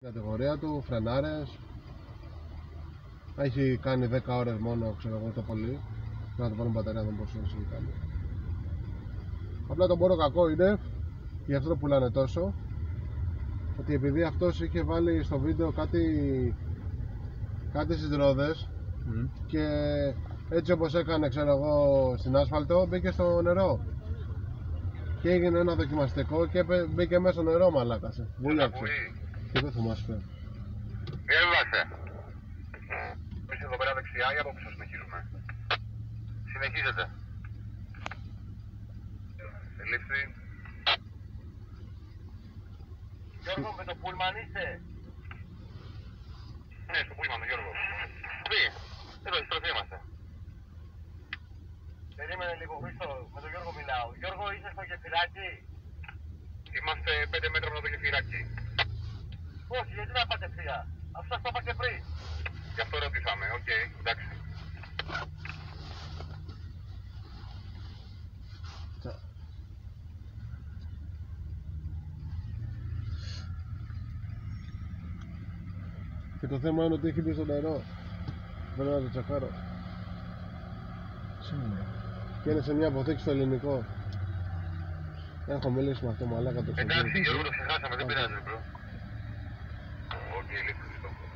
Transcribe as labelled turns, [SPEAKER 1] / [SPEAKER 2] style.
[SPEAKER 1] Κατηγορία του, φρενάρες. Έχει κάνει 10 ώρες μόνο, ξέρω εγώ το πολύ. Να το βάλουμε μπαταρία, δεν πόσο έχει κάνει. Απλά το μόνο κακό είναι, γι' αυτό το πουλάνε τόσο, ότι επειδή αυτός είχε βάλει στο βίντεο κάτι στις ρόδες και έτσι όπως έκανε, ξέρω εγώ, στην άσφαλτο, μπήκε στο νερό και έγινε ένα δοκιμαστικό και μπήκε μέσα στο νερό, μαλάκασε. Βούλιαξε και δεν θυμάσαι.
[SPEAKER 2] Έβασε. Είσαι εδώ πέρα δεξιά ή από πίσω συνεχίζουμε? Συνεχίζετε. Ελήφθη. Γιώργο, με το πούλμαν είστε? Ναι, στο πούλμαν, Γιώργο. Πει, εδώ η στροφή είμαστε. Περίμενε λίγο, Χρήστο, με τον Γιώργο μιλάω. Γιώργο, είσαι στο γεφυράκι? Είμαστε 5 μέτρα από το γεφυράκι. Όχι, γιατί να πάτε ευθεία? Αυτό σας το είπα και πριν. Γι' αυτό ρωτήσαμε, οκ, εντάξει.
[SPEAKER 1] Και το θέμα είναι ότι έχει μπει στο νερό. Θέλω να το τσακάρω.
[SPEAKER 3] Σίγουρα.
[SPEAKER 1] Και είναι σε μια αποθήκη στο ελληνικό. Έχω μιλήσει με αυτό, μαλάκα το ξέρω.
[SPEAKER 2] Εντάξει, Γιώργο, το ξεχάσαμε, δεν πειράζει, bro. Οκ, λύση.